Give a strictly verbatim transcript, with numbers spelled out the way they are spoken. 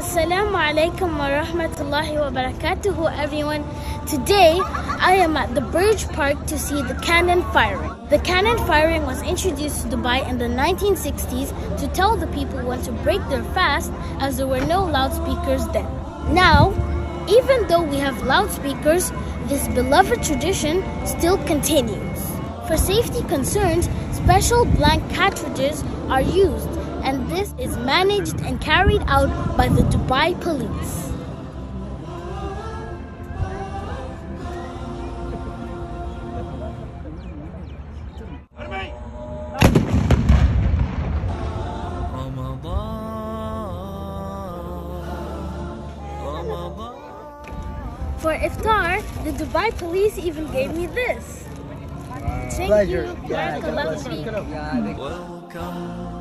Assalamu alaikum wa rahmatullahi wa barakatuhu, everyone. Today, I am at the Burj Park to see the cannon firing. The cannon firing was introduced to Dubai in the nineteen sixties to tell the people when to break their fast, as there were no loudspeakers then. Now, even though we have loudspeakers, this beloved tradition still continues. For safety concerns, special blank cartridges are used, and this is managed and carried out by the Dubai police. For Iftar, the Dubai police even gave me this. Thank Pleasure. you. Yeah, Barakallahu feek. welcome.